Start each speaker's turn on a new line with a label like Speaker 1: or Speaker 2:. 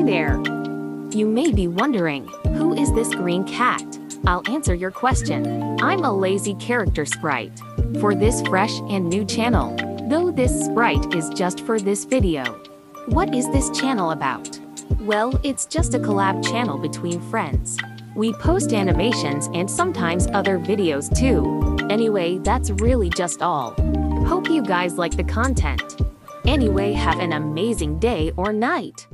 Speaker 1: there! You may be wondering, who is this green cat? I'll answer your question. I'm a lazy character sprite for this fresh and new channel, though this sprite is just for this video. What is this channel about? Well, it's just a collab channel between friends. We post animations and sometimes other videos too. Anyway, that's really just all. Hope you guys like the content. Anyway, have an amazing day or night.